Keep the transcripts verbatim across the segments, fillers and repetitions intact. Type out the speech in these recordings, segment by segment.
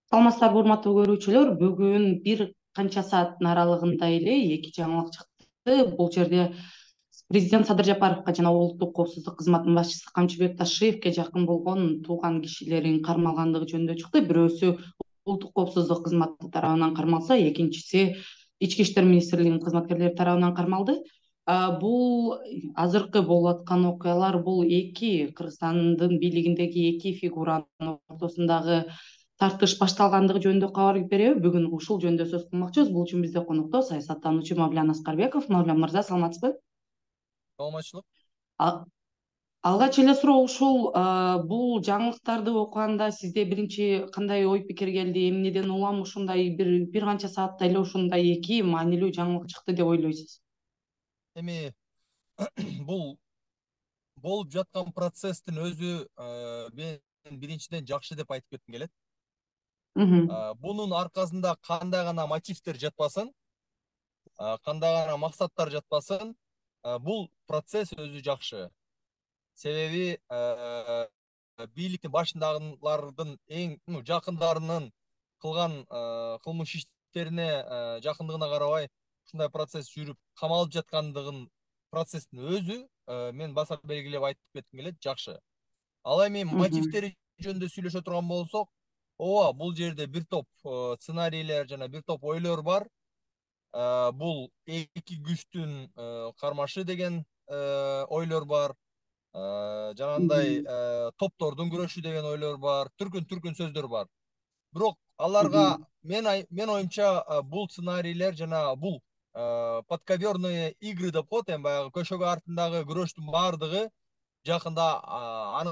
Саламатсыздарбы урматтуу көрүүчүлөр, бүгүн бир канча сааттын аралыгында эле эки жаңылык чыкты. Бул жерде президент Садыр Жапаровго жана улуттук коопсуздук кызматынын башчысы Камчыбек Ташиевке жакын болгон тууган кишилерин кармалгандыгы жөнүндө чыкты. Бирөөсү улуттук коопсуздук кызматы тарабынан кармалса, экинчиси ички иштер министрлигинин кызматкерлери тарабынан кармалды. Бул азыркы болуп аткан окуялар бул эки Кыргызстандын бийлигиндеги эки фигуранын ортосундагы тартыш башталгандыгы жөнүндө кабар береби. Бүгүн ушул жөнүндө сөз кылмакчыбыз. Бул үчүн бизде конокто саясаттануучу Мавлян Аскарбеков. Мавлян мырза, саламатсызбы? Саламатчылык. А- Алгач эле суроо ушул: бул жаңылыктарды окуганда сизде биринчи кандай ой пикир келди? Эмнеден улам ушундай бир бир канча саатта эле ушундай эки маанилүү жаңылык чыкты деп ойлойсуз? Эми бул болуп жаткан процесстин өзү э, мен биринчиден жакшы деп айтып кетким келет. Мгм. Э, Бунун аркасында кандай гана мотивдер жатпасын, э, кандай гана максаттар жатпасын, э, бул процесс өзү жакшы. Себеби э, бийликтин башындагылардын эң ну, жакындарынын кылган э, кылмыш иштерине э, жакындыгына карабай ушундай процесс жүрүп камалып жаткандыгын процесстин өзү э, мен баса белгилеп айтып кетким келет, жакшы. Ал эми Мгм. мотивдери жөнүндө сүйлөшө турган болсок, ооба, бул жерде бир топ э, сценарийлер жана бир топ ойлор бар. Э, Бул эки күчтүн э, кармашы деген э, ойлор бар. Э, Жанагындай Мгм. э, топтордун күрөшү деген ойлор бар. Түркүн-түркүн сөздөр бар. Бирок аларга Мгм. мен ай- мен оюмча э, бул сценарийлер жана бул э, подковерные игры деп коет, эми баягы көшөгө артындагы күрөштүн баардыгы жакында а,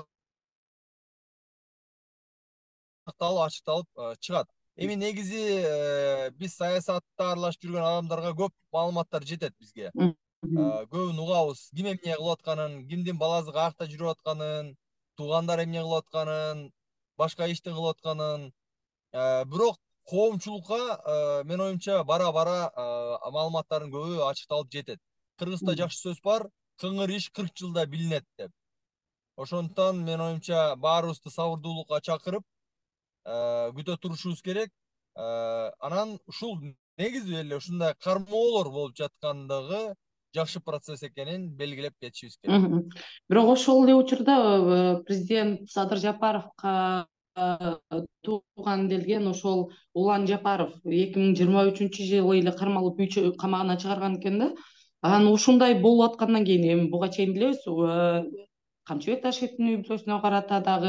аныкталып ачыкталып э, чыгат. Эми негизи э, биз саясатта аралашып жүргөн адамдарга көп маалыматтар жетет бизге. Мгм. Э, көбүн угабыз, ким эмне кылып атканын, кимдин баласы каякта жүрүп атканын, туугандары эмне кылып атканын, башка иштин кылып атканын. Э, бирок коомчулукка э, мен оюмча бара бара э, маалыматтардын көбү ачыкталып жетет. Кыргызда Мгм. жакшы сөз бар: кыңыр иш кырк жылда билинет деп. Ошондуктан мен оюмча баарыбызды сабырдуулукка чакырып э, күтө турушубуз керек. Э, Анан ушул негизи эле ушундай кармоолор болуп жаткандыгы жакшы процесс экенин белгилеп кетишибиз керек. Мгм. Бирок ошол эле учурда э, президент Садыр Жапаровго э, тууган делген ошол Улан Жапаров эки миң жыйырма үчүнчү жылы эле кармалып үй чы- камагына чыгарган экен да. Анан ушундай болуп аткандан кийин, эми буга чейин билебиз, э, Камчыбек Ташевдин үй бүлөсүнө карата дагы,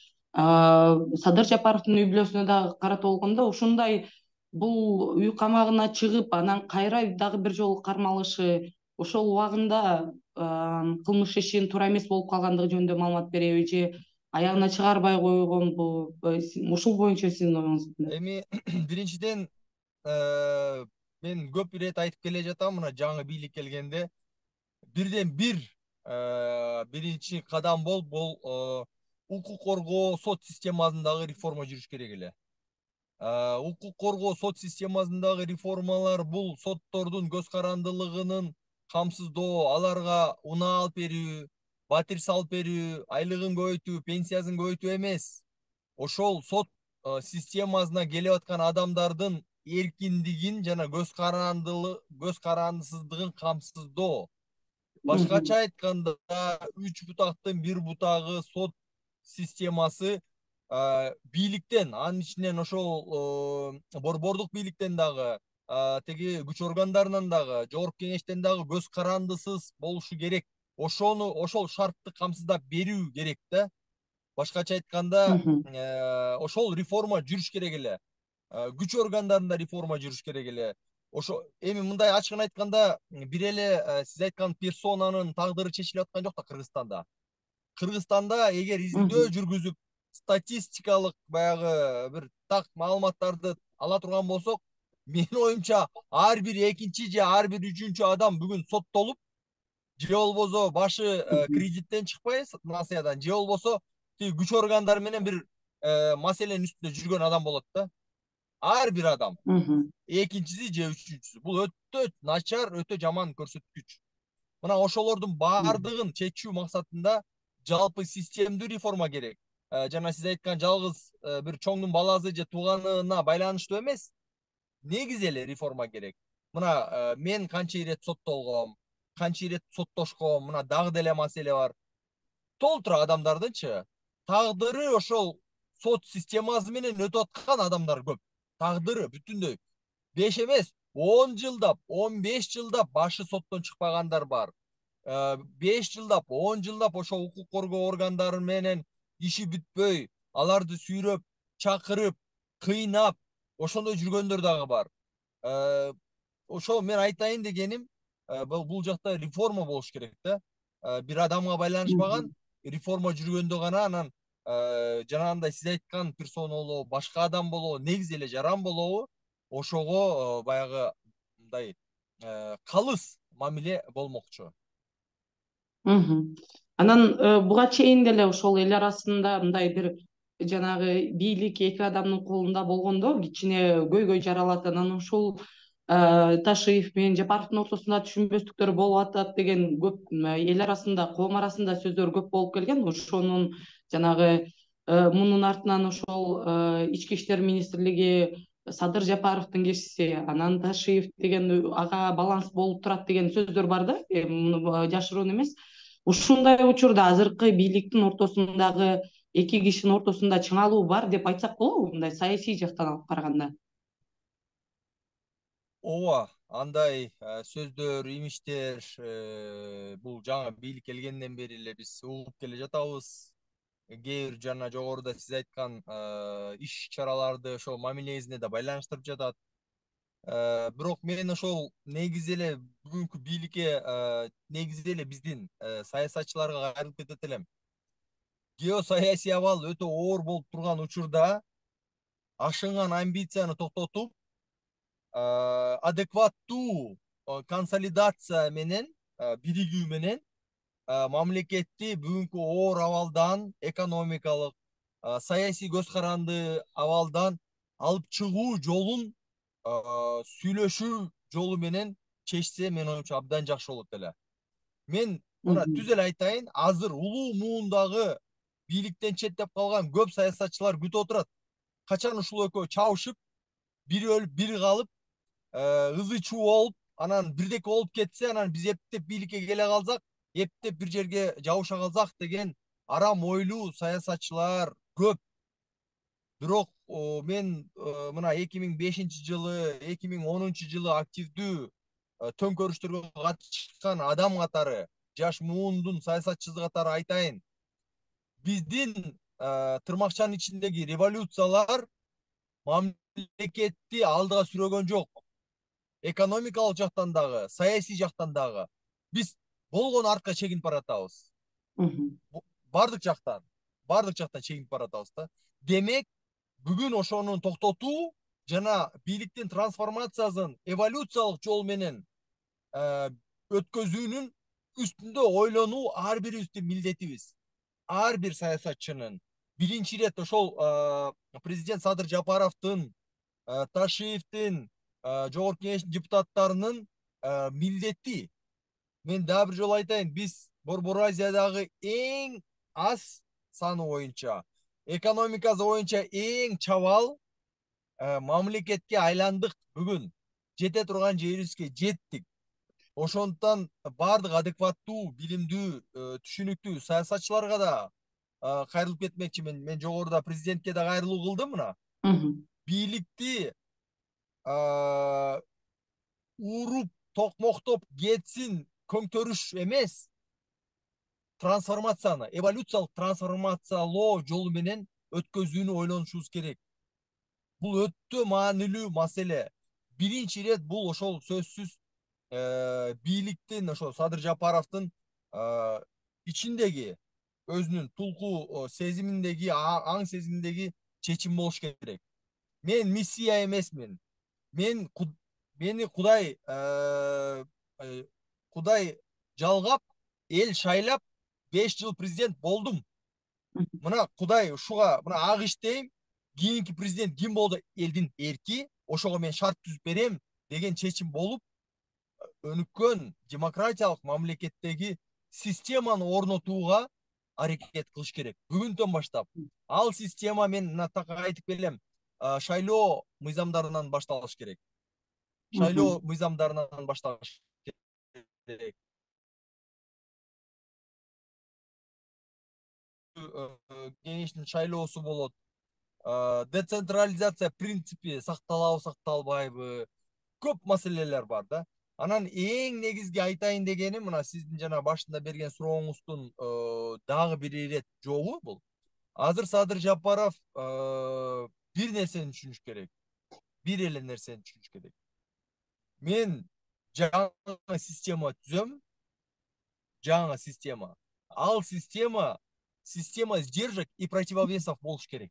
э, Садыр Жапаровдун үй бүлөсүнө дагы карата болгондо ушундай бул үй камагына чыгып анан кайра дагы бир жолу кармалышы ошол убагында кылмыш ишин туура эмес болуп калгандыгы жөнүндө маалымат береби же аягына чыгарбай койгонбу? Ушул боюнча сиздин оюңуз кандай? Эми биринчиден э, мен көп ирет айтып келе жатам, мына жаңы бийлик келгенде бирден бир э, биринчи кадам болуп бул э, укук коргоо сот системасындагы реформа жүрүш керек эле. Э, укук коргоо сот системасындагы реформалар бул соттордун көз карандылыгынын камсыздоо, аларга унаа алып берүү, батир салып берүү, айлыгын көбөйтүү, пенсиясын көбөйтүү эмес. Ошол сот э, системасына келип аткан адамдардын эркиндигин жана көз карандылык көз карандысыздыгын камсыздоо. Мгм. Башкача айтканда, үч бутактын бир бутагы сот системасы э, бийликтен, анын ичинен ошол э, борбордук бийликтен дагы, э, тиги күч органдарынан дагы, жогорку кеңештен дагы көз карандысыз болушу керек. Ошону ошол шартты камсыздап берүү керек да. Башкача айтканда, Мгм. э, ошол реформа жүрүш керек эле. Э, Күч органдарында реформа жүрүш керек эле. Ошо эми мындай ачыгын айтканда, бир эле э, сиз айткан персонанын тагдыры чечилип аткан жок да Кыргызстанда. Кыргызстанда эгер изилдөө Мгм. жүргүзүп, статистикалык баягы бир так маалыматтарды ала турган болсок, менин оюмча ар бир экинчи же ар бир үчүнчү адам бүгүн соттолуп, же болбосо башы э, Мгм. кредиттен чыкпай насыядан, же болбосо тиги күч органдары менен бир э, маселенин үстүндө жүргөн адам болот да. Ар бир адам, Мгм. экинчиси же үчүнчүсү. Бул өтө начар, өтө жаман көрсөткүч. Мына ошолордун Мгм. баардыгын чечүү максатында жалпы системдүү реформа керек. жана сиз айткан жалгыз бир чоңдун баласы же тууганына байланыштуу эмес. Негизи эле реформа керек. Мына мен канча ирет соттолгом, канча ирет соттошком, мына дагы деле маселе бар. Толтура адамдардынчы тагдыры ошол сот системасы менен өтүп аткан адамдар көп. Тагдыры бүтүндөй беш эмес, он жылдап, он беш жылдап башы соттон чыкпагандар бар. беш жылдап, он жылдап ошол укук коргоо органдары менен иши бүтпөй, аларды сүйрөп, чакырып, кыйнап, ошондой жүргөндөр дагы бар. Ошол мен айтайын дегеним, бул жакта реформа болуш керек да. Бир адамга байланышпаган реформа жүргөндө гана анан жанагындай сиз айткан персона башка адам болобу, негизи эле жаран болобу, ошого баягы мындай калыс мамиле болмокчу. Анан буга чейин деле ошол эл арасында мындай бир жанагы бийлик эки адамдын колунда болгондо кичине көйгөй жаралат. Анан ушул Ташиев менен Жапаровдун ортосунда түшүнбөстүктөр болуп атат деген көп эл арасында, коом арасында сөздөр көп болуп келген. Ошонун жанагы мунун артынан ошол ички иштер министрлиги Садыр Жапаровдун кишиси, анан Ташиев деген ага баланс болуп турат деген сөздөр бар да, муну жашыруун эмес. Ушундай учурда азыркы бийликтин ортосундагы эки кишинин ортосунда чыңалуу бар деп айтсак болобу, мындай саясий жактан алып караганда? Ооба, андай сөздөр, имиштер бул жаңы бийлик келгенден бери эле биз угуп келе жатабыз. Кээ бир жана жогоруда сиз айткан иш чараларды ошол мамилесине да байланыштырып жатат. Бирок мен ошол негизи эле бүгүнкү бийликке, негизи эле биздин саясатчыларга кайрылып кетет элем. Геосаясий абал өтө оор болуп турган учурда ашынган амбицияны токтотуп, адекваттуу консолидация менен, биригүү менен мамлекетти бүгүнкү оор абалдан, экономикалык, саясий көз каранды абалдан алып чыгуу жолун сүйлөшүү жолу менен чечсе, мен оюмча абдан жакшы болот эле. Мен мына түз эле айтайын, азыр улуу муундагы бийликтен четтеп калган көп саясатчылар күтүп отурат. Качан ушул экөө чабышып, бири өлүп, бири калып, ызы чуу болуп, анан бирдеке болуп кетсе, анан биз эптеп бийликке келе калсак, эптеп бир жерге жабыша калсак деген арам ойлуу саясатчылар көп. Бирок мен мына эки миң бешинчи жылы, эки миң онунчу жылы активдүү төңкөрүштөргө катышкан адам катары, жаш муундун саясатчысы катары айтайын. Биздин тырмакчанын ичиндеги революциялар мамлекетти алдыга сүрөгөн жок. Экономикалык жактан дагы, саясий жактан дагы биз болгон артка чегинип баратабыз. Бардык жактан, бардык жактан чегинип баратабыз да. Демек, бүгүн ошону токтотуу жана бийликтин трансформациясын эволюциялык жол менен өткөзүүнүн үстүндө ойлонуу ар бирибиздин милдетибиз. Ар бир саясатчынын биринчи ирет ошол президент Садыр Жапаровдун, Ташиевдин, жогорку кеңештин депутаттарынын милдети. Мен дагы бир жолу айтайын, биз Борбор Азиядагы эң аз саны боюнча, экономикасы боюнча эң чабал мамлекетке айландык бүгүн. Жете турган жерибизге жеттик. Ошондуктан бардык адекваттуу, билимдүү, түшүнүктүү саясатчыларга да кайрылып кетмекчимин. Мен жогоруда президентке да кайрылуу кылдым мына. Бийликти уруп, токмоктоп кетсин, көңтөрүш эмес, трансформацияны, эволюциялык трансформациялоо жолу менен өткөзүүнү ойлонушубуз керек. Бул өтө маанилүү маселе. Биринчи ирет бул ошол сөзсүз бийликтин, ошол Садыр Жапаровдун ичиндеги, өзүнүн тулку сезиминдеги, аң сезиминдеги чечим болуш керек. Мен миссия эмесмин. Мен мени Кудай Кудай жалгап, эл шайлап, беш жыл президент болдум. Мына Кудай ушуга, мына ак иштейм, кийинки президент ким болду элдин эрки, ошого мен шарт түзүп берем деген чечим болуп, өнүккөн демократиялык мамлекеттеги системаны орнотууга аракет кылыш керек бүгүндөн баштап. Ал система мен мына так айтып келем, шайлоо мыйзамдарынан башталыш керек. Шайлоо мыйзамдарынан башталыш керек. Кеңештин шайлоосу болот. Децентрализация принципи сакталабы сакталбайбы, көп маселелер бар да. Анан эң негизги айтайын дегеним мына сиздин жана башында берген сурооңуздун дагы бир ирет жообу бул. Азыр Садыр Жапаров бир нерсени түшүнүш керек. Бир эле нерсени түшүнүш керек. Мен жаңы система түзөм. Жаңы система. Ал система система сдержек и противовесов болуш керек.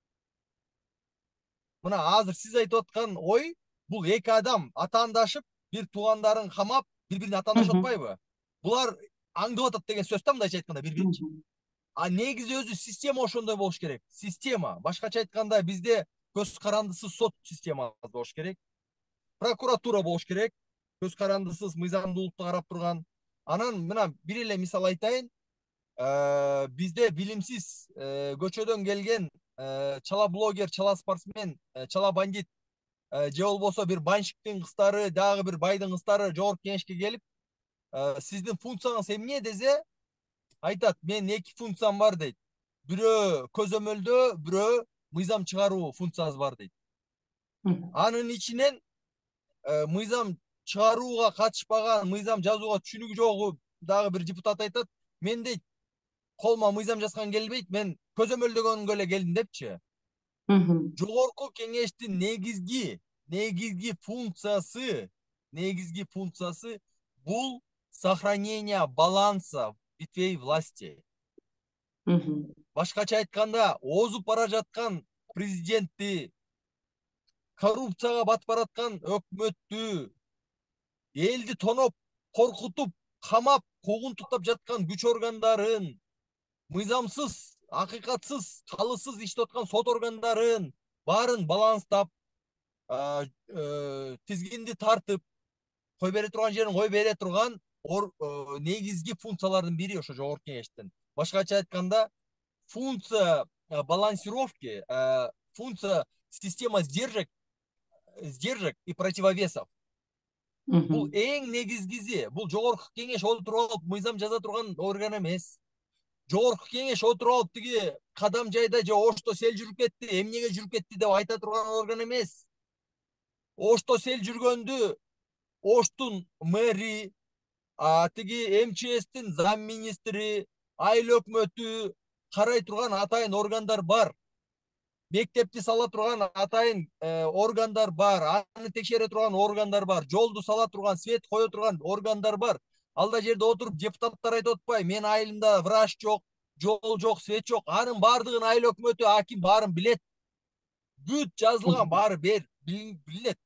Мына азыр сиз айтып аткан ой, бул эки адам атаандашып, бир туугандарын камап, бири-бирине атаандашып атпайбы? Булар аңдып атат деген сөз да, мындайча айтканда бири-биринчи. А негизи өзү система ошондой болуш керек. Система. Башкача айтканда бизде көз карандысыз сот системасы болуш керек. Прокуратура болуш керек. Көз карандысыз мыйзамдуулукту карап турган. Анан мына бир эле мисал айтайын. Бизде билимсиз көчөдөн келген чала блогер, чала спортсмен, чала бандит же болбосо бир банщиктин кыздары, дагы бир байдын кыздары жогорку кеңешке келип, сиздин функцияңыз эмне десе, айтат, мен эки функциям бар дейт. Бирөө көзөмөлдөө, бирөө мыйзам чыгаруу функциясы бар дейт. Анын ичинен мыйзам чыгарууга катышпаган, мыйзам жазууга түшүнүгү жок дагы бир депутат айтат, мен дейт колума мыйзам жазган келбейт, мен көзөмөлдөгөнгө эле келдим депчи. Жогорку кеңештин негизги негизги функциясы, негизги функциясы бул сохранение баланса ветвей власти. Башкача айтканда, озуп бара жаткан президентти, коррупцияга батып бараткан өкмөттү, элди тоноп, коркутуп, камап, куугунтуктап жаткан күч органдарын, мыйзамсыз, акыйкатсыз, калыссыз иштеп аткан сот органдарын баарын баланстап, тизгинди тартып, кой бере турган жерин кой бере турган негизги функциялардын бири ошо жогорку кеңештин. Башкача айтканда, функция балансировки, функция система сдержек, сдержек и противовесов. Бул эң негизгиси, бул жогорку кеңеш отуруп алып мыйзам жаза турган орган эмес. Жогорку кеңеш отуруп алып тиги кадам жайда же Ошто сел жүрүп кетти, эмнеге жүрүп кетти деп айта турган орган эмес. Ошто сел жүргөндү Оштун мэри, тиги эм че эстин зам министри, айыл өкмөтү карай турган атайын органдар бар. Мектепти сала турган атайын органдар бар, аны текшере турган органдар бар, жолду сала турган, свет кое турган органдар бар. Алда жерде отуруп депутаттар айтып атпайбы, мен айылымда врач жок, жол жок, свет жок. Анын баардыгын айыл өкмөтү, аким баарын билет. Бүт жазылган, баары бер билинет.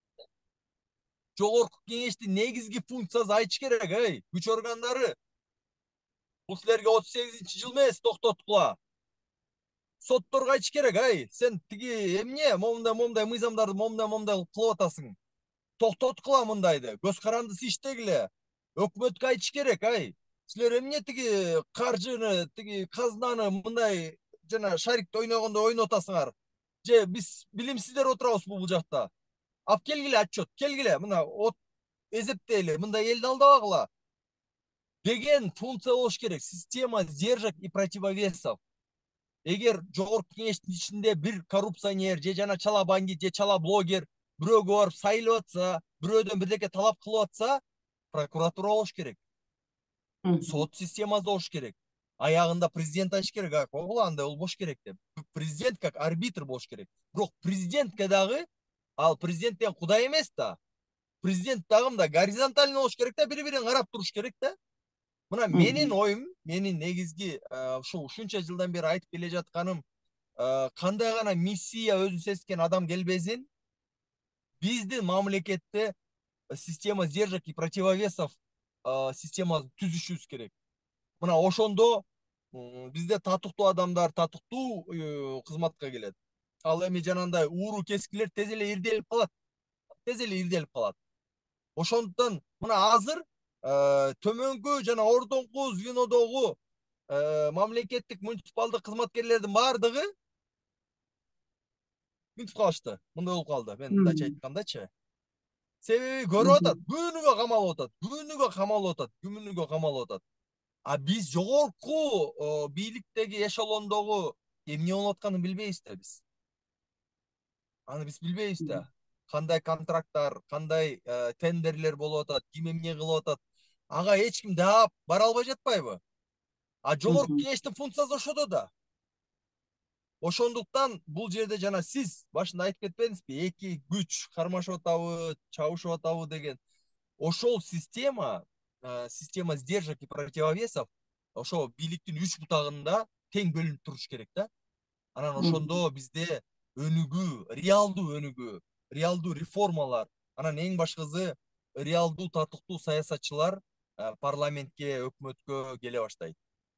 Жогорку кеңештин негизги функциясы айтыш керек, эй, күч органдары. Бул силерге отуз сегизинчи жыл эмес токтоткула. Сотторго айтыш керек, ай, сен тиги эмне момундай момундай мыйзамдарды момундай момундай кылып атасың. Токтоткула мындайды, көз карандысы иштегиле. Өкмөткө айтыш керек, ай. Силер эмне тиги каржыны, тиги казынаны мындай жана шарикти ойногондой ойноп атасыңар. Же биз билимсиздер отурабызбы бул жакта? Ап келгиле отчет, келгиле, мына от эзептейли, мындай элди алдабагыла деген функция болуш керек. Система сдержек и противовесов. Эгер жогорку кеңештин ичинде бир коррупционер, же жана чала бандит, же чала блогер бирөөгө барып сайылып атса, бирөөдөн бирдеке талап кылып атса, прокуратура болуш керек. Сот системасы болуш керек. Аягында президент айтыш керек, а бул андай болбош керек деп. Президент как арбитр болуш керек. Бирок президентке дагы, ал президент деген кудай эмес да. Президент дагы мындай горизонтальный болуш керек да, бири-бирин карап туруш керек да. Мына менин оюм, менин негизги ушул ушунча жылдан бери айтып келе жатканым, кандай гана миссия өзүн сезген адам келбесин, биздин мамлекетте система сдержек и противовесов системасын түзүшүбүз керек. Мына ошондо бизде татыктуу адамдар, татыктуу кызматка келет. Ал эми жанагындай ууру кескилер тез эле ирделип калат. Тез эле ирделип калат. Ошондуктан мына азыр төмөнкү жана ордоңку звенодогу мамлекеттик муниципалдык кызматкерлердин баардыгы бүтүп калышты. Мындай болуп калды. Мен мындайча айткандачы. Себеби көрүп атат, күнүгө камалып атат, күнүгө камалып атат, күнүгө камалып атат. А биз жогорку бийликтеги эшелондогу эмне болуп атканын билбейбиз да биз. Аны биз билбейбиз да. Кандай контракттар, кандай тендерлер болуп атат, ким эмне кылып атат. Ага эч ким даап бара албай жатпайбы? А жогорку кеңештин функциясы ошодо да. Ошондуктан бул жерде жана сиз башында айтып кетпедиңизби? Эки күч кармашып атабы, чабышып атабы деген. Ошол система, система сдержек и противовесов ошо бийликтин үч бутагында тең бөлүнүп туруш керек да. Анан ошондо бизде өнүгүү, реалдуу өнүгүү, реалдуу реформалар, анан эң башкысы реалдуу татыктуу саясатчылар парламентке, өкмөткө келе баштайт.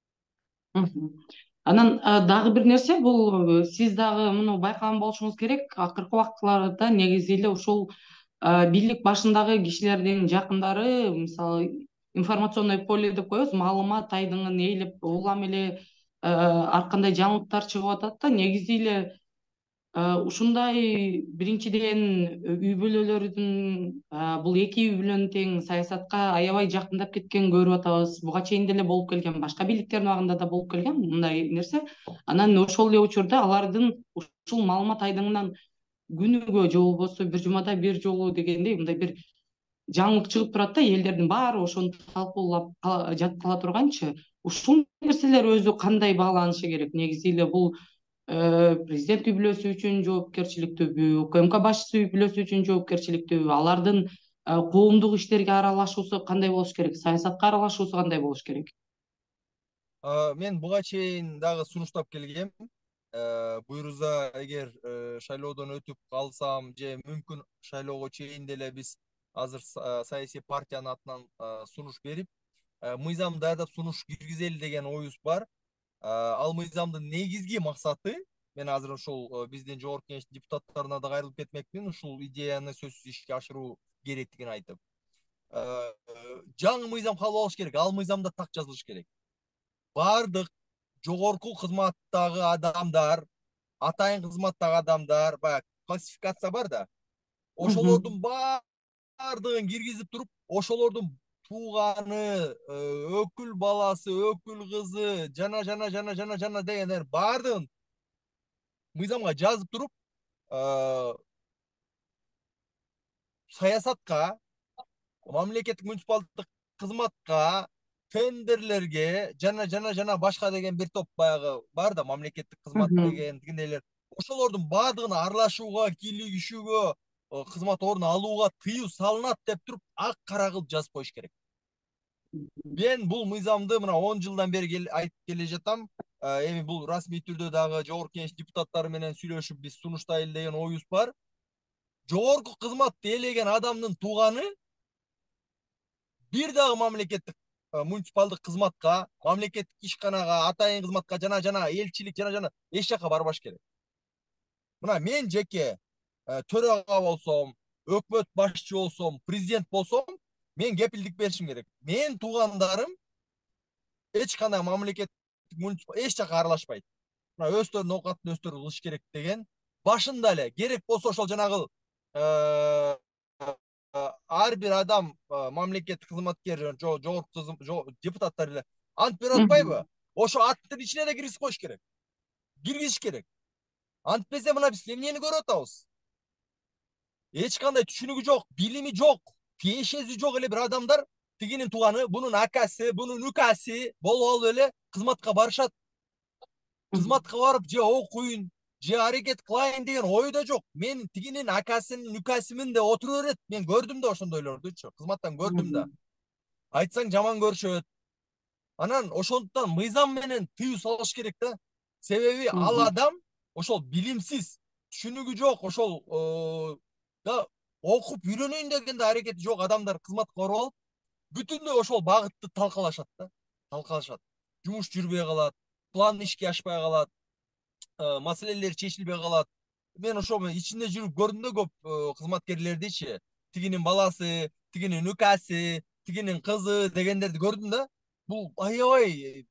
Анан дагы бир нерсе, бул сиз дагы муну байкаган болушуңуз керек. Акыркы убактыларда негизи эле ушул бийлик башындагы кишилердин жакындары, мисалы информационное поле деп коебуз, маалымат айдыңын ээлеп улам эле ар кандай жаңылыктар чыгып атат да. Негизи эле ушундай биринчиден үй бүлөлөрүнүн бул эки үй бүлөнү тең саясатка аябай жакындап кеткенин көрүп атабыз. Буга чейин деле болуп келген, башка бийликтердин убагында да болуп келген мындай нерсе. Анан ошол эле учурда алардын ушул маалымат айдыңынан күнүгө же болбосо бир жумада бир жолу дегендей мындай бир жаңылык чыгып турат да, элдердин баары ошону талкуулап жатып кала турганчы. Ушул нерселер өзү кандай бааланышы керек? Негизи эле бул президент үй бүлөсү үчүн жоопкерчиликтүүбү, УКМК башчысы үй бүлөсү үчүн жоопкерчиликтүүбү, алардын коомдук иштерге аралашуусу кандай болуш керек, саясатка аралашуусу кандай болуш керек? Мен буга чейин дагы сунуштап келгем. Буйруза эгер шайлоодон өтүп калсам же мүмкүн шайлоого чейин деле биз азыр саясий партиянын атынан сунуш берип, мыйзам даярдап сунуш киргизели деген оюбуз бар. Ал мыйзамдын негизги максаты, мен азыр ошол биздин жогорку кеңештин депутаттарына да кайрылып кетмекмин, ушул идеяны сөзсүз ишке ашыруу керектигин айтып. Жаңы мыйзам кабыл алыш керек, ал мыйзамда так жазылыш керек. Бардык жогорку кызматтагы адамдар, атайын кызматтагы адамдар, баягы классификация бар да. Ошолордун бардыгын киргизип туруп, ошолордун тууганы, өкүл баласы, өкүл кызы, жана жана жана жана жана дегендер бардыгын мыйзамга жазып туруп, саясатка, мамлекеттик муниципалдык кызматка, тендерлерге жана жана жана башка деген бир топ баягы бар да, мамлекеттик кызмат деген тигиндейлер. Ошолордун баардыгына аралашууга, кийлигишүүгө, кызмат ордун алууга тыюу салынат деп туруп, ак кара кылып жазып коюш керек. Мен бул мыйзамды мына он жылдан бери айтып келе жатам. Эми бул расмий түрдө дагы жогорку кеңеш депутаттары менен сүйлөшүп биз сунуштайлы деген оюбуз бар. Жогорку кызматты ээлеген адамдын тууганы бир дагы мамлекеттик муниципалдык кызматка, мамлекеттик ишканага, атайын кызматка жана жана элчилик жана жана эч жака барбаш керек. Мына мен жеке төрага болсом, өкмөт башчы болсом, президент болсом, мен кепилдик беришим керек. Мен туугандарым эч кандай мамлекеттик муниципал эч жака аралашпайт. Мына өздөрүнүн оокатын өздөрү кылыш керек деген. Башында эле керек болсо ошол жанагы ар бир адам мамлекеттик кызматкер, жогорку депутаттар эле ант берип атпайбы? Ошо аттын ичине да киргизип коюш керек. Киргизиш керек. Антпесе мына биз эмнени көрүп атабыз? Эч кандай түшүнүгү жок, билими жок, тиешеси жок эле бир адамдар, тигинин тууганы, бунун акасы, бунун үкасы болуп алып эле кызматка барышат. Кызматка барып же окуйн, же аракет кылайын деген ой да жок. Мен тигинин акасынын үкасымын да отура берет. Мен көрдүм да ошондойлордучу. Кызматтан көрдүм да. Айтсаң жаман көрүшөт. Анан ошондуктан мыйзам менен тыюу салыш керек да. Себеби ал адам ошол билимсиз, түшүнүгү жок, ошол да окуп үйрөнөйүн деген да аракети жок адамдар кызматка барып алып, бүтүндөй ошол багытты талкалашат да. Талкалашат. Жумуш жүрбөй калат, план ишке ашпай калат, маселелер чечилбей калат. Мен ошол ичинде жүрүп көрдүм да көп кызматкерлердичи, тигинин баласы, тигинин үкасы, тигинин кызы дегендерди көрдүм да. Бул аябай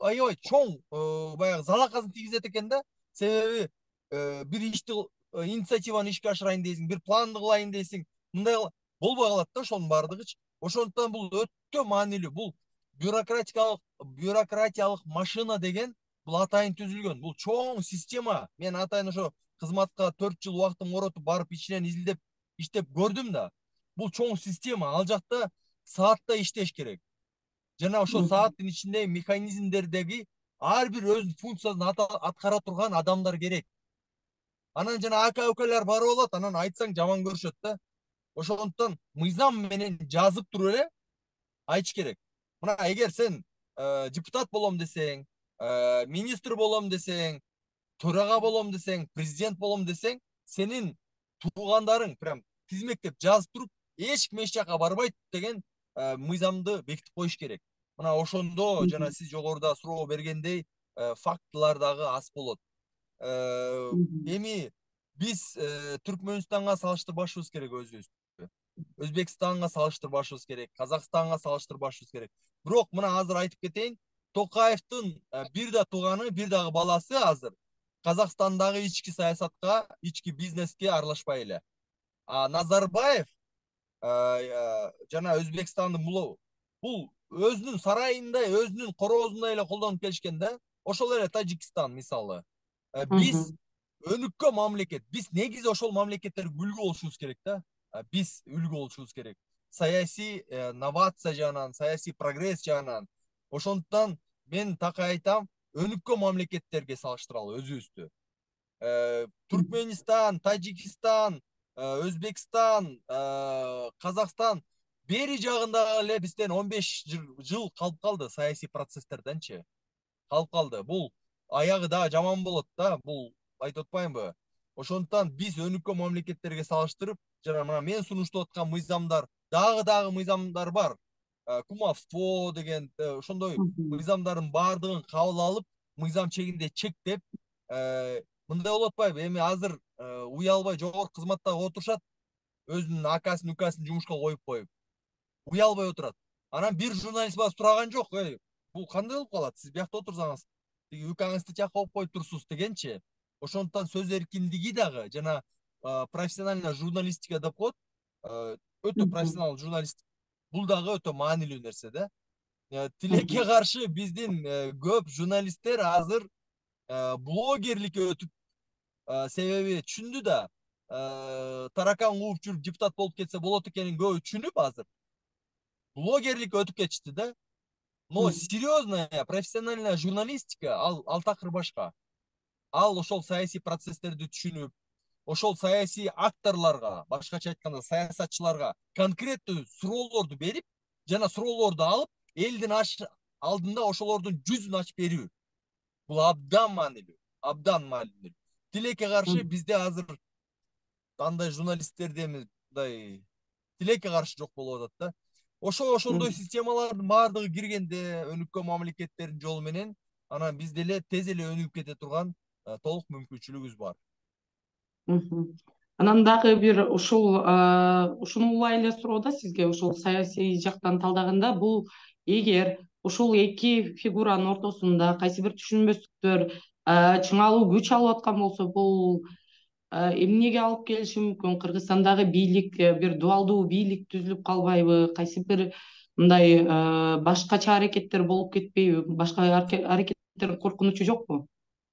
аябай чоң баягы залакасын тийгизет экен да. Себеби бир ишти инициативаны ишке ашырайын дейсиң, бир планды кылайын дейсиң, мындай болбой калат да ошонун баардыгычы. Ошондуктан бул өтө маанилүү. Бул бюрократикалык бюрократиялык машина деген бул атайын түзүлгөн. Бул чоң система. Мен атайын ошо кызматка төрт жыл убактым коротуп барып ичинен изилдеп иштеп көрдүм да. Бул чоң система. Ал жакта сааттай иштеш керек. Жана ошо сааттын ичиндеги механизмдердеги ар бир өзүнүн функциясын аткара турган адамдар керек. Анан жана ака өкөлөр барып алат, анан айтсаң жаман көрүшөт да. Ошондуктан мыйзам менен жазып туруп эле айтыш керек. Мына эгер сен депутат болом десең, министр болом десең, төрага болом десең, президент болом десең, сенин туугандарың прям тизмектеп жазып туруп, эч ким эч жака барбайт деген мыйзамды бекитип коюш керек. Мына ошондо жана сиз жогоруда суроо бергендей фактылар дагы аз болот. Эми биз Түркмөнстанга салыштырбашыбыз керек өзүбүздү. Өзбекстанга салыштырбашыбыз керек, Казакстанга салыштырбашыбыз керек. Бирок мына азыр айтып кетейин, Токаевдин бир да тууганы, бир дагы баласы азыр Казакстандагы ички саясатка, ички бизнеске аралашпай эле. А Назарбаев жана Өзбекстандын бул бул өзүнүн сарайындай, өзүнүн короозундай эле колдонуп келишкен да. Ошол эле Тажикстан мисалы. Биз өнүккөн мамлекет. Биз негизи ошол мамлекеттерге үлгү болушубуз керек да. Биз үлгү болушубуз керек. Саясий новация жагынан, саясий прогресс жагынан. Ошондуктан мен такай айтам, өнүккөн мамлекеттерге салыштыралы өзүбүздү. Түркменистан, Тажикстан, Өзбекстан, Казакстан бери жагында эле бизден он беш жыл калып калды саясий процесстерденчи. Калып калды. Бул аягы да жаман болот да, бул айтып атпаймынбы? Ошондуктан биз өнүккөн мамлекеттерге салыштырып, жана мына мен сунуштап аткан мыйзамдар, дагы дагы мыйзамдар бар. Кумовство деген ошондой мыйзамдардын баардыгын кабыл алып, мыйзам чегинде чектеп, мындай болуп атпайбы? Эми азыр уялбай жогорку кызматта отурушат, өзүнүн акасын, укасын жумушка коюп коюп. Уялбай отурат. Анан бир журналист барып сураган жок, эй, бул кандай болуп калат? Сиз биякта отурсаңыз, тиги укаңызды жакка коюп коюп турсуз дегенчи. Ошондуктан сөз эркиндиги дагы жана профессиональная журналистика деп коет. Өтө профессионал журналист. Бул дагы өтө маанилүү нерсе да. Тилекке каршы биздин көп журналисттер азыр блогерликке өтүп, себеби түшүндү да, таракан кууп жүрүп депутат болуп кетсе болот экенин көбү түшүнүп азыр блогерликке өтүп кетишти да. Но серьезная профессиональная журналистика ал ал такыр башка. Ал ошол саясий процесстерди түшүнүп, ошол саясий акторлорго, башкача айтканда саясатчыларга конкреттүү суроолорду берип, жана суроолорду алып, элдин алдында ошолордун жүзүн ачып берүү. Бул абдан маанилүү, абдан маанилүү. Тилекке каршы бизде азыр андай журналисттерди мындай тилекке каршы жок болуп атат да. Ошо ошондой системалардын баардыгы киргенде өнүккөн мамлекеттердин жолу менен, анан биз деле тез эле өнүгүп кете турган толук мүмкүнчүлүгүбүз бар. Анан дагы бир ушул ушуну улай эле суроо да сизге, ушул саясий жактан талдаганда, бул эгер ушул эки фигуранын ортосунда кайсы бир түшүнбөстүктөр чыңалуу күч алып аткан болсо, бул эмнеге алып келиши мүмкүн? Кыргызстандагы бийлик, бир дуалдуу бийлик түзүлүп калбайбы? Кайсы бир мындай башкача аракеттер болуп кетпейби? Башка аракеттердин коркунучу жокпу?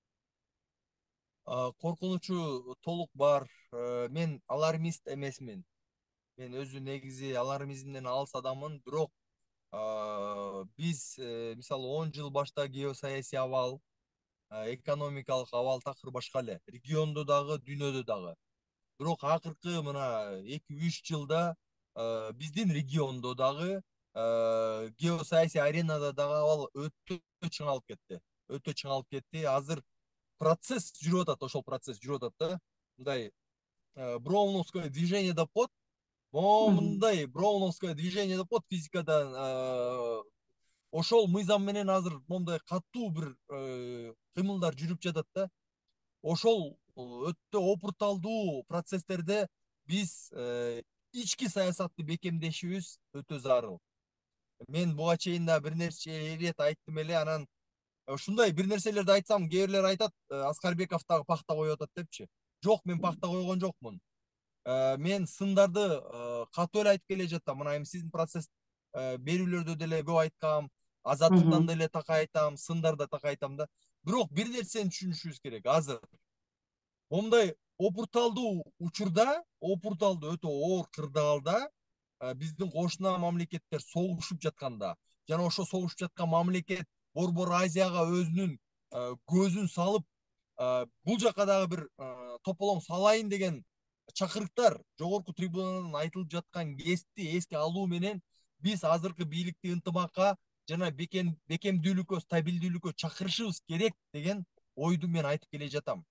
Коркунучу толук бар. Мен алармист эмесмин. Мен өзү негизи алармизмден алыс адаммын, бирок биз мисалы он жыл башта геосаясий абал, экономикалык абал такыр башка эле. Региондо дагы, дүйнөдө дагы. Бирок акыркы мына эки үч жылда биздин региондо дагы, геосаясий аренада дагы абал өтө чыңалып кетти. Өтө чыңалып кетти. Азыр процесс жүрүп атат, ошол процесс жүрүп атат да. Мындай броуновское движение деп коет. О, мындай броуновское движение деп коет физикадан. Ошол мыйзам менен азыр мондай катуу бир кыймылдар жүрүп жатат да. Ошол өтө опурталдуу процесстерде биз ички саясатты бекемдешибиз өтө зарыл. Мен буга чейин да бир нече ирет айттым эле, анан ушундай бир нерселерди айтсам, кээ бирлер айтат, Аскарбеков дагы пахта коюп атат депчи. Жок, мен пахта койгон жокмун. Мен сындарды катуу эле айтып келе жатам. Мына эми сиздин процесс берүүлөрдө деле көп айткам, азаттыктан деле така айтам, сындарда така айтам да. Бирок бир нерсени түшүнүшүбүз керек. Азыр момундай опурталдуу учурда, опурталдуу өтө оор кырдаалда биздин кошуна мамлекеттер согушуп жатканда жана ошо согушуп жаткан мамлекет Борбор Азияга өзүнүн көзүн салып, бул жака дагы бир тополоң салайын деген чакырыктар жогорку трибунадан айтылып жаткан кести эске алуу менен биз азыркы бийликти ынтымакка жана бекемдүүлүккө, стабилдүүлүккө чакырышыбыз керек деген ойду мен айтып келе жатам.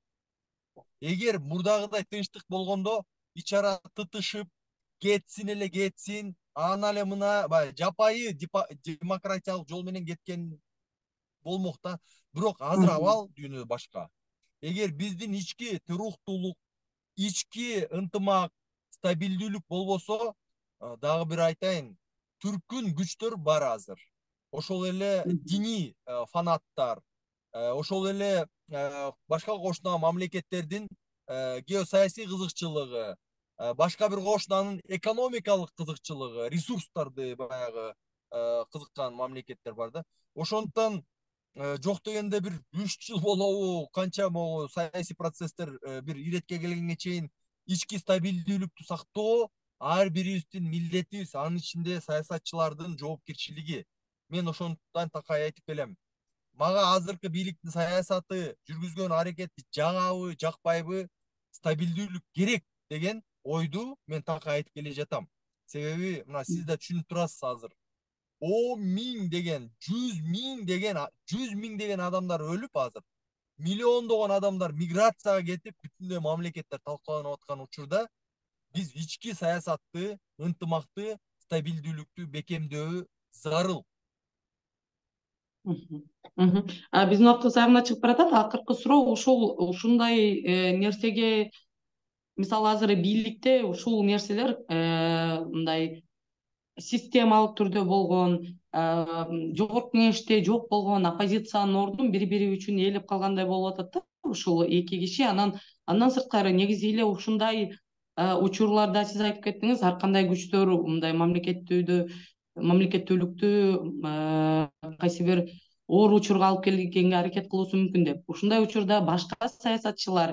Эгер мурдагыдай тынчтык болгондо ич ара тытышып, кетсин эле кетсин, анан эле мына баягы жапайы демократиялык жол менен кеткен болмок да. Бирок азыр абал дүйнөдө башка. Эгер биздин ички туруктуулук, ички ынтымак, стабилдүүлүк болбосо, дагы бир айтайын, түркүн күчтөр бар азыр. Ошол эле диний фанаттар, ошол эле башка кошуна мамлекеттердин геосаясий кызыкчылыгы, башка бир кошунанын экономикалык кызыкчылыгы, ресурстарды баягы кызыккан мамлекеттер бар да. Ошондуктан жок дегенде бир үч жыл болобу, канча могу саясий процесстер бир иретке келгенге чейин ички стабилдүүлүктү сактоо ар бирибиздин милдетибиз, анын ичинде саясатчылардын жоопкерчилиги. Мен ошондуктан такай айтып келем. Мага азыркы бийликтин саясаты, жүргүзгөн аракети жагабы, жакпайбы, стабилдүүлүк керек деген ойду мен такай айтып келе жатам. Себеби мына сиз да түшүнүп турасыз азыр. он миң деген, жүз миң деген, жүз миң деген адамдар өлүп азыр. Миллиондогон адамдар миграцияга кетип, бүтүндөй мамлекеттер талкаланып аткан учурда биз ички саясатты, ынтымакты, стабилдүүлүктү бекемдөө зарыл. Биздин убактыбыз аягына чыгып баратат. Акыркы суроо ушул ушундай нерсеге, мисалы азыр бийликте ушул нерселер мындай системалык түрдө болгон, жогорку кеңеште жок болгон оппозициянын ордун бири бири үчүн ээлеп калгандай болуп атат да ушул эки киши. Анан андан сырткары негизи эле ушундай учурларда сиз айтып кеттиңиз, ар кандай күчтөр мындай мамлекеттүүдө мамлекеттүүлүктү кайсы бир оор учурга алып келгенге аракет кылуусу мүмкүн деп. Ушундай учурда башка саясатчылар,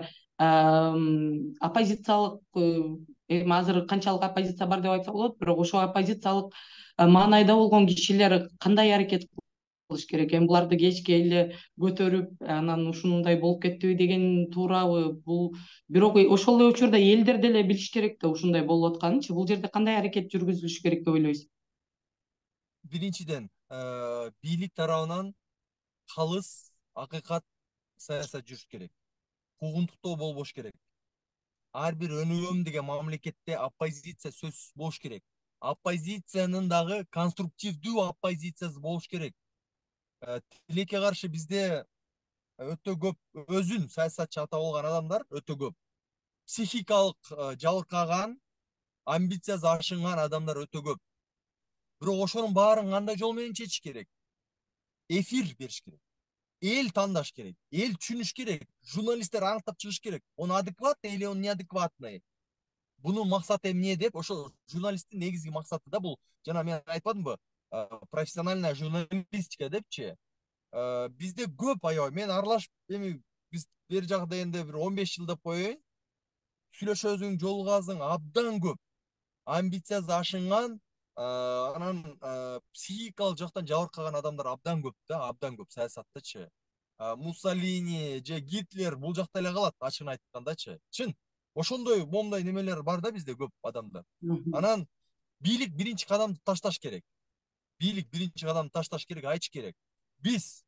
оппозициялык, эми азыр канчалык оппозиция бар деп айтса болот, бирок ошол оппозициялык маанайда болгон кишилер кандай аракет кылыш керек? Эми буларды кечке эле көтөрүп, анан ушундай болуп кеттиби деген туурабы? Бул бирок ошол эле учурда элдер деле билиш керек да ушундай болуп атканынчы. Бул жерде кандай аракет жүргүзүлүш керек деп ойлойсуз? Биринчиден, бийлик тарабынан калыс, акыйкат саясат жүрүш керек. Куугунтуктоо болбош керек. Ар бир өнүгөм деген мамлекетте оппозиция сөзсүз болуш керек. Оппозициянын дагы конструктивдүү оппозициясы болуш керек. Тилекке каршы бизде өтө көп өзүн саясатчы атап алган адамдар өтө көп. Психикалык жабыркаган, амбициясы ашынган адамдар өтө көп. Бирок ошонун баарын кандай жол менен чечиш керек? Эфир бериш керек. Эл тандаш керек. Эл түшүнүш керек. Журналисттер аныктап чыгыш керек. Он адекватный или он неадекватный? Бунун максаты эмне деп, ошо журналисттин негизги максаты да бул. Жана мен айтпадымбы? Профессиональная журналистика депчи. Бизде көп аябай. Мен аралашып, эми биз бер жагы дегенде бир он беш жыл деп коеюн. Сүйлөшөбүздүн жолугубуздун абдан көп. Амбициясы ашынган, анан психикалык жактан жабыркаган адамдар абдан көп да, абдан көп саясаттачы. Муссолини же Гитлер бул жакта эле калат, ачыгын айткандачы. Чын. Ошондой момундай немелер бар да бизде көп адамдар. Анан бийлик биринчи кадамды ташташ керек. Бийлик биринчи кадамды ташташ керек, айтыш керек. Биз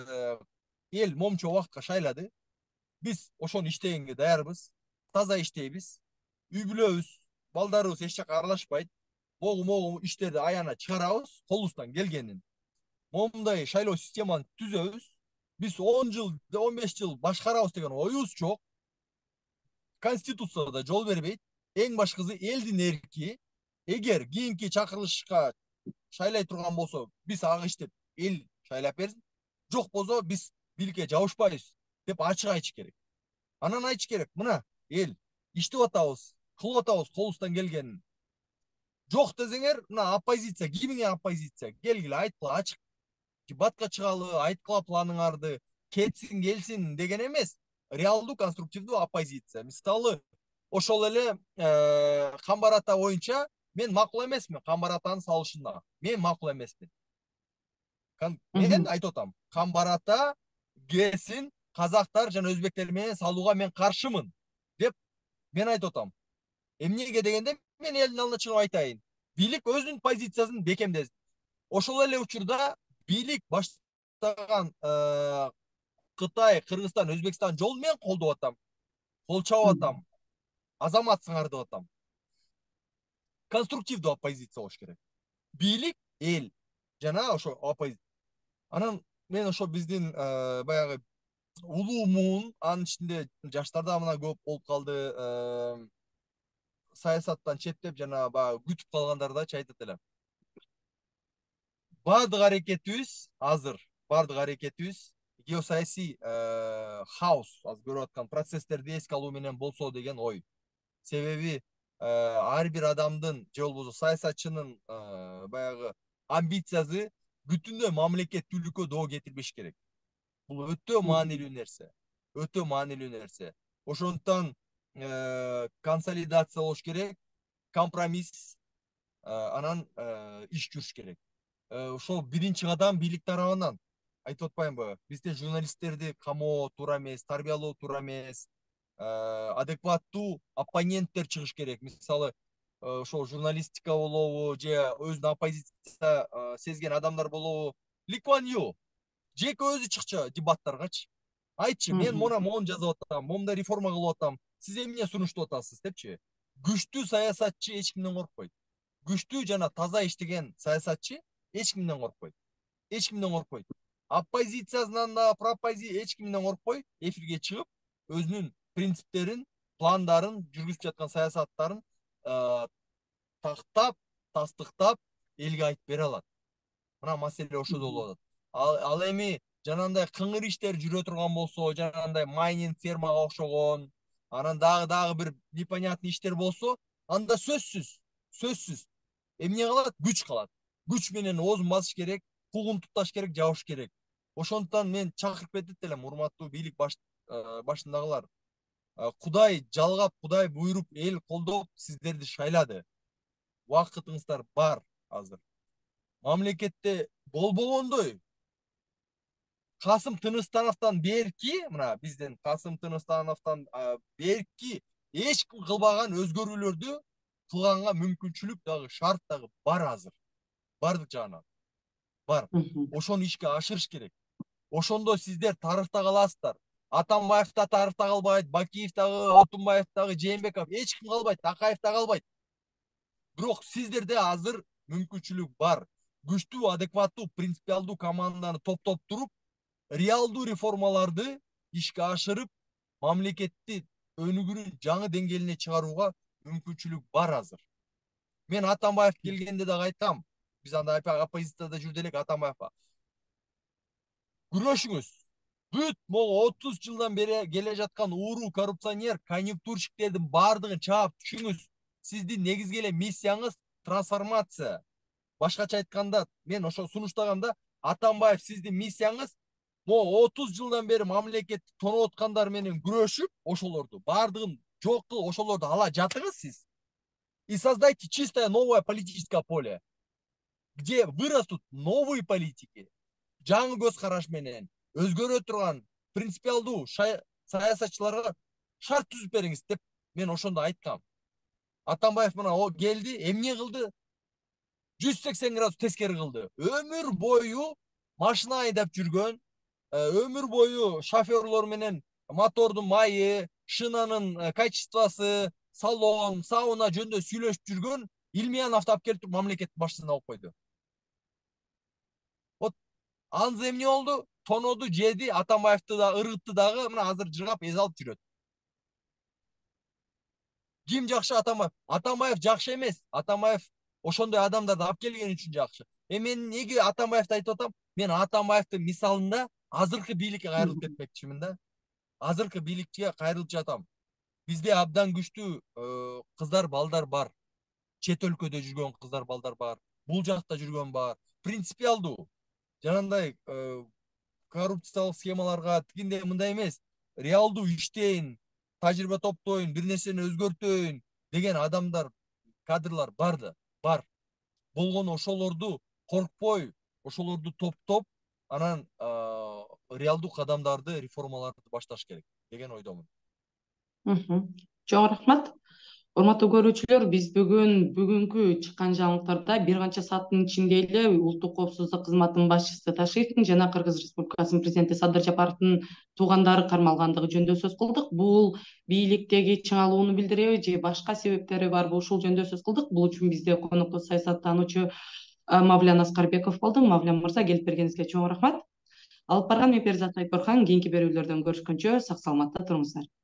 эл момчу убакытка шайлады. Биз ошону иштегенге даярбыз. Таза иштейбиз. Үй бүлөбүз, балдарыбыз эч жака аралашпайт. Могу-могу иштерди аяна чыгарабыз, колубуздан келгенин. Момундай шайлоо системаны түзөбүз. Биз он жыл, он беш жыл башкарабыз деген оюбуз жок. Конституцияда жол бербейт. Эң башкысы элдин эрки. Эгер кийинки чакырылышка шайлай турган болсо, биз ага иштеп эл шайлап берсин. Жок болсо биз бийликке жабышпайбыз деп ачык айтыш керек. Анан айтыш керек, мына эл иштеп атабыз, кылып атабыз колубуздан келгенин. Жок десеңер, мына оппозиция, кимиңе оппозиция? Келгиле айткыла, ачык дебатка чыгалы, айткыла планыңарды, кетсин, келсин деген эмес. Реалдуу, конструктивдүү оппозиция. Мисалы, ошол эле Камбар ата боюнча мен макул эмесмин Камбар атанын салышына. Мен макул эмесмин. Мен айтып атам, Камбар ата келсин, казактар жана өзбектер менен салууга мен каршымын деп мен айтып атам. Эмнеге дегенде мен элдин алдына чыгып айтайын. Бийлик өзүнүн позициясын бекемдесин. Ошол эле учурда бийлик баштаган Кытай, Кыргызстан, Өзбекстан жолун мен колдоп атам. Кол чабып атам. Азаматсыңар деп атам. Конструктивдүү оппозиция болуш керек. Бийлик, эл жана ошо оппозиция. Анан мен ошо биздин баягы улуу муун, анын ичинде жаштар да мына көп болуп калды. Саясаттан четтеп жана баягы күтүп калгандардачы айтат элем. Бардык аракетибиз азыр, бардык аракетибиз геосаясий хаос, азыр көрүп аткан процесстерди эске алуу менен болсо деген ой. Себеби ар бир адамдын же болбосо саясатчынын баягы амбициясы бүтүндөй мамлекеттүүлүккө доо кетирбеш керек. Бул өтө маанилүү нерсе. Өтө маанилүү нерсе. Ошондуктан консолидация болуш керек, компромисс, анан иш жүрүш керек. Ошол биринчи кадам бийлик тарабынан. Айтып атпаймынбы? Бизде журналисттерди камоо туура эмес, тарбиялоо туура эмес. Адекваттуу оппоненттер чыгыш керек. Мисалы, ошол журналистика болобу, же өзүнүн оппозиция сезген адамдар болобу. Ли Куан Ю жеке өзү чыкчы дебаттаргачы. Айтчы, мен мона мону жазып атам, момундай реформа кылып атам. Сиз эмне сунуштап атасыз депчи. Күчтүү саясатчы эч кимден коркпойт. Күчтүү жана таза иштеген саясатчы эч кимден коркпойт. Эч кимден коркпойт. Оппозициясынан да, пропозиция эч кимден коркпой, эфирге чыгып, өзүнүн принциптерин, пландарын, жүргүзүп жаткан саясаттарын тактап, тастыктап, элге айтып бере алат. Мына маселе ошодо болуп атат. Ал эми жанагындай кыңыр иштер жүрө турган болсо, жанагындай майнинг фермага окшогон, анан дагы дагы бир непонятный иштер болсо, анда сөзсүз, сөзсүз эмне калат? Күч калат. Күч менен оозун басыш керек, куугун тутташ керек, жабыш керек. Ошондуктан мен чакырып кетет элем, урматтуу бийлик башындагылар. Кудай жалгап, Кудай буйруп, эл колдоп сиздерди шайлады. Убакытыңыздар бар азыр. Мамлекетте болбогондой Касым Тыныстановтон берки, мына биздин Касым Тыныстановтон берки эч ким кылбаган өзгөрүүлөрдү кылганга мүмкүнчүлүк дагы, шарт дагы бар азыр. Бардык жагынан. Бар. Ошону ишке ашырыш керек. Ошондо сиздер тарыхта каласыздар. Атамбаев да тарыхта калбайт, Бакиев дагы, Отунбаев дагы, Жээнбеков эч ким калбайт, Акаев да калбайт. Бирок сиздерде азыр мүмкүнчүлүк бар. Күчтүү, адекваттуу, принципиалдуу команданы топтоп туруп, реалдуу реформаларды ишке ашырып, мамлекетти өнүгүүнүн жаңы деңгээлине чыгарууга мүмкүнчүлүк бар азыр. Мен Атамбаев келгенде дагы айткам, биз анда оппозицияда жүрдү элек Атамбаевга. Күрөшүңүз. Бүт могу отуз жылдан бери келе жаткан ууруу коррупционер, конъюнктурщиктердин бардыгын чаап түшүңүз. Сиздин негизги эле миссияңыз трансформация. Башкача айтканда, мен ошо сунуштаганда, Атамбаев сиздин миссияңыз могу отуз жылдан бери мамлекетти тоноп аткандар менен күрөшүп, ошолорду бардыгын жок кылып, ошолорду ала жатыңыз сиз. И создайте чистое новое политическое поле, где вырастут новые политики, жаңы көз караш менен өзгөрө турган принципиалдуу саясатчыларга шарт түзүп бериңиз деп мен ошондо айткам. Атамбаев мына о келди, эмне кылды? жүз сексен градус тескери кылды. Өмүр бою машина айдап жүргөн, өмүр бою шоферлор менен мотордун майы, шинанын качествосы, салон, сауна жөнүндө сүйлөшүп жүргөн Илмияновду алып келип мамлекеттин башчысына алып койду. Вот анзы эмне болду? Тоноду, жеди, Атамбаевди да ыргытты дагы, мына азыр жыргап эз алып жүрөт. Ким жакшы? Атамбаев. Атамбаев жакшы эмес. Атамбаев ошондой адамдарды алып келген үчүн жакшы. Э мен неге Атамбаевди айтып атам? Мен Атамбаевдин мисалында азыркы бийликке кайрылып Мгм. кетмекчимин да. Азыркы бийликчиге кайрылып жатам. Бизде абдан күчтүү кыздар, балдар бар. Чет өлкөдө жүргөн кыздар, балдар бар. Бул жакта жүргөн бар. Принципиалдуу. Жанагындай коррупциялык схемаларга тигиндей мындай эмес. Реалдуу иштейин, тажрыйба топтойн, бир нерсени өзгөртөйүн деген адамдар, кадрлар бар да, бар. Болгону ошолорду коркпой, ошолорду топтоп, анан реалдуу кадамдарды, реформаларды башташ керек деген ойдомун. Мгм. Чоң рахмат. Урматтуу көрүүчүлөр, биз бүгүн бүгүнкү чыккан жаңылыктарда бир канча сааттын ичинде эле Улуттук коопсуздук кызматынын башчысы Ташиевдин жана Кыргыз Республикасынын президенти Садыр Жапаровдун туугандары кармалгандыгы жөнүндө сөз кылдык. Бул бийликтеги чыңалууну билдиреби же башка себептери барбы, ушул жөнүндө сөз кылдык. Бул үчүн бизде конокто саясаттануучу Мавлян Аскарбеков болду. Мавлян мырза, келип бергениңизге чоң рахмат. Алып барган мен Перизат Айпархан. Кийинки берүүлөрдөн көрүшкөнчө сак саламатта туруңуздар.